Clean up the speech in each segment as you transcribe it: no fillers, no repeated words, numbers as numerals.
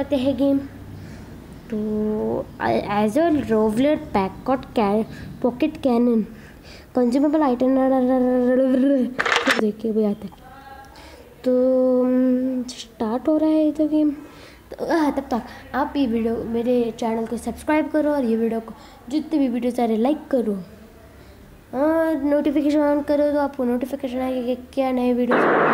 करते हैं गेम। तो as a roller backcourt pocket cannon consumable item देखिए भाई आता है। तो स्टार्ट हो रहा है तो गेम। तो तब तक आप ये वीडियो मेरे चैनल को सब्सक्राइब करो और ये वीडियो को जितने भी वीडियो सारे लाइक करो और नोटिफिकेशन ऑन करो तो आपको नोटिफिकेशन आएगा कि क्या नए वीडियो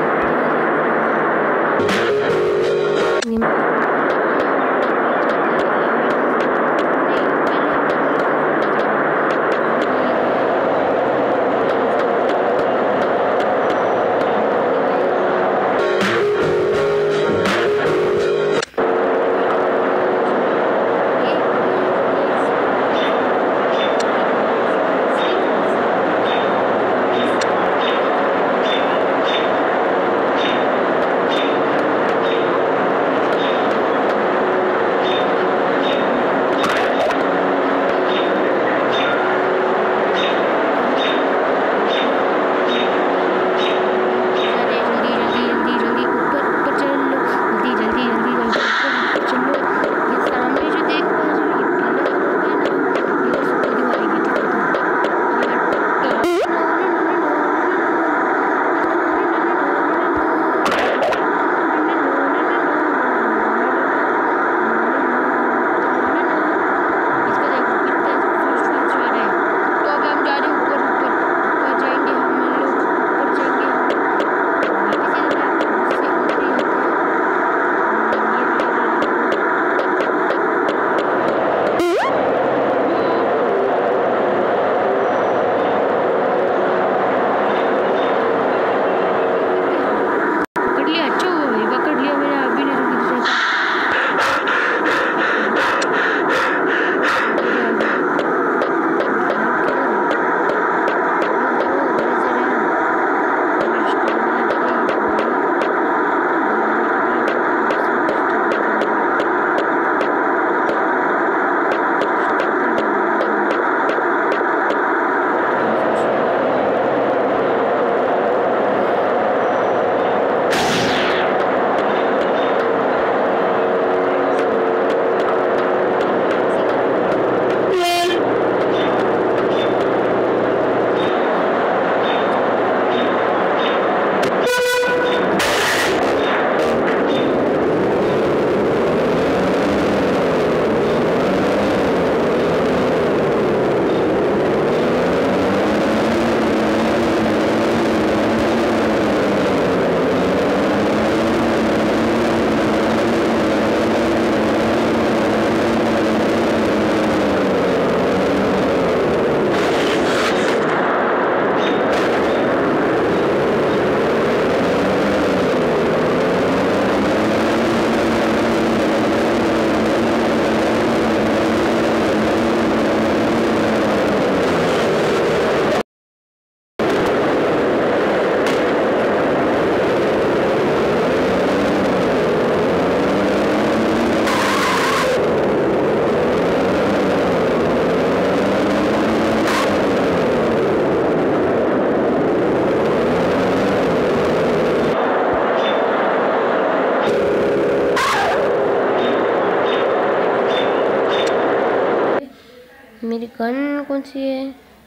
मेरी गन कौन सी है?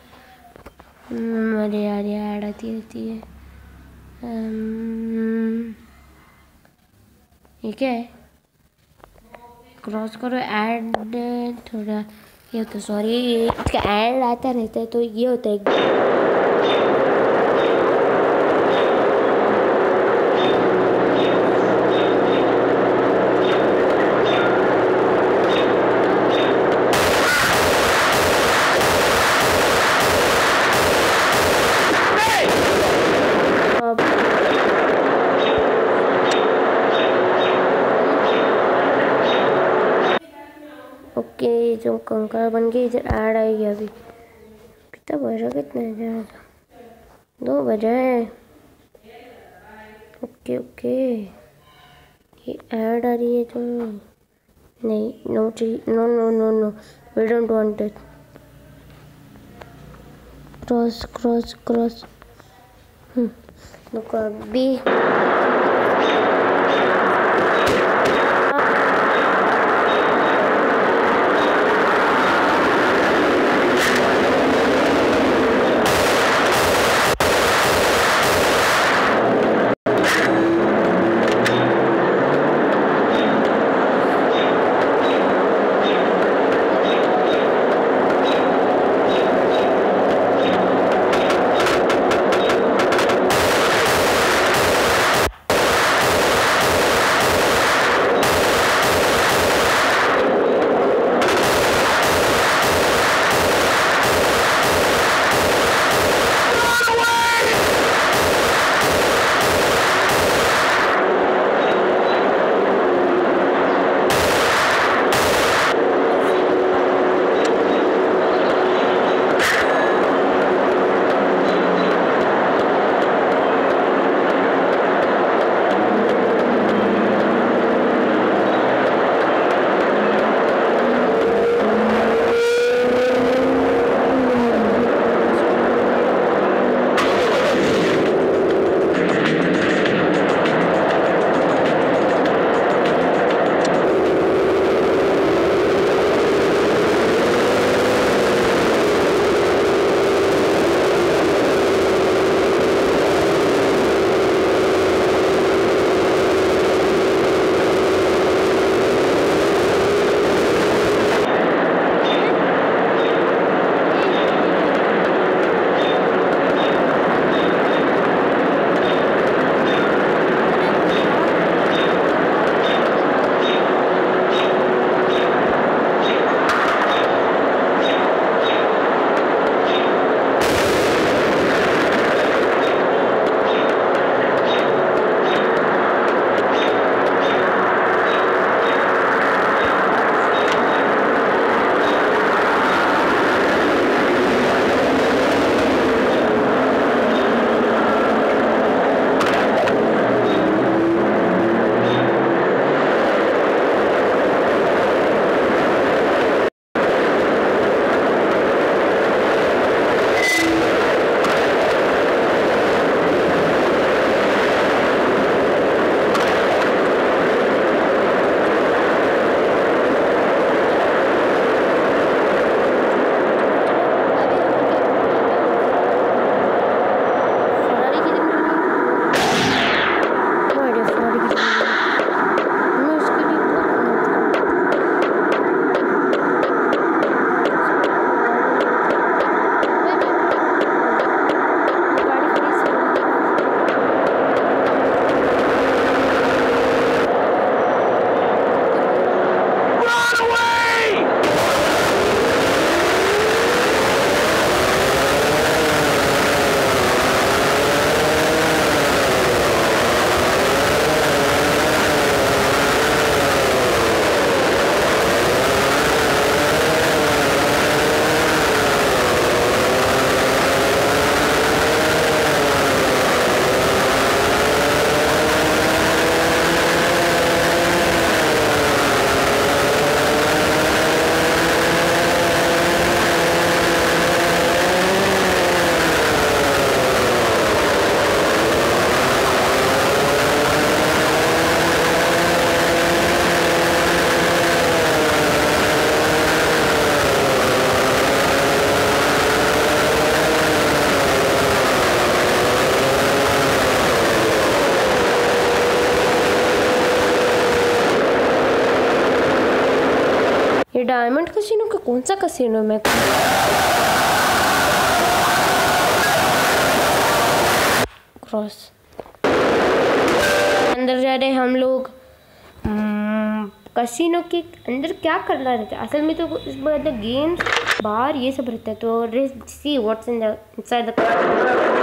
अरे यार ये ऐड आती रहती है। ये क्या है? क्रॉस करो ऐड थोड़ा ये होता है, सॉरी इसका ऐड आता रहता है तो ये होता है। ओके जो कंकर बन गई इधर ऐड आएगी अभी। कितना बजा कितना है? 2 बजा है। ओके ओके ये ऐड आ रही है तो नहीं, no no no no no we don't want it. Cross cross cross रुको अभी मालूम कि कौन सा कसिनो में क्रॉस अंदर जा रहे हम लोग। कसिनो के अंदर क्या करना रहता है असल में? तो इस बार गेम्स बाहर ये सब रहता है। तो let's see what's in the inside the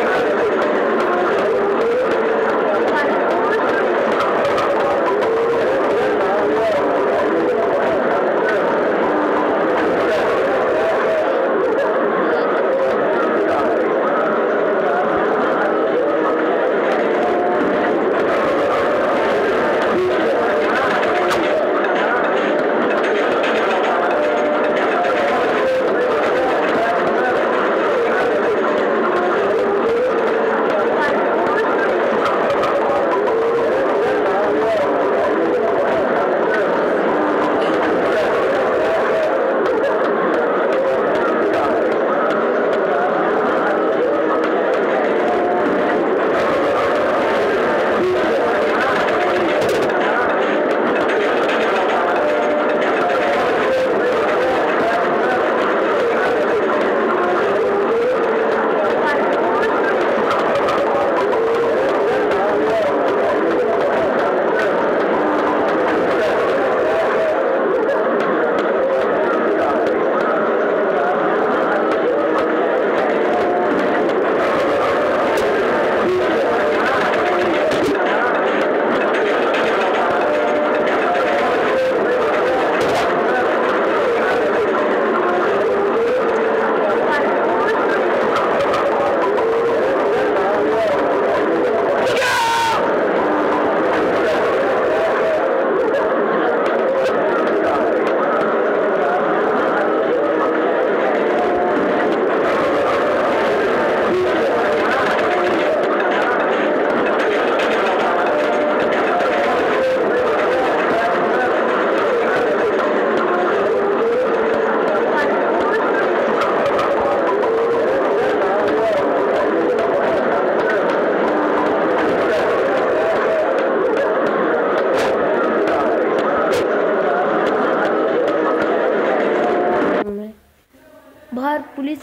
बाहर पुलिस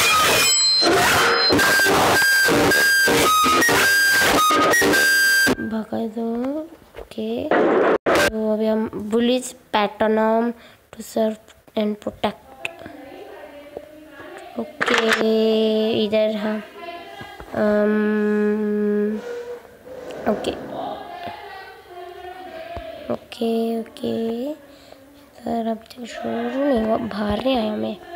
भगा दो। ओके तो अभी हम पुलिस पैटर्नम to serve and protect. Okay इधर हम ओके ओके ओके सर अब तक शुरू नहीं हुआ, बाहर नहीं आया मैं।